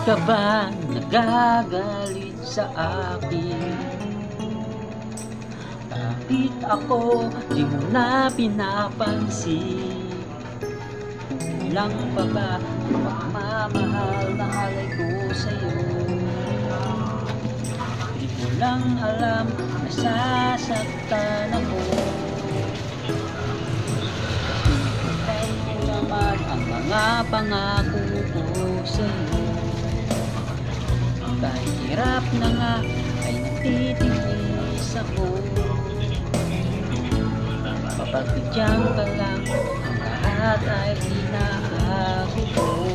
ka ba nagagalit sa akin? Bakit ako di mo na pinapansin? Ilang pa ba ang pagmamahal na alay ko sa'yo? Di ko lang alam, nasasaktan ako. Pinagpapal ko naman ang mga pangako ko sa'yo. Kahit hirap na nga ay nagtitiis ako. Papagbigyan ka lang, ang lahat ay inaako ko.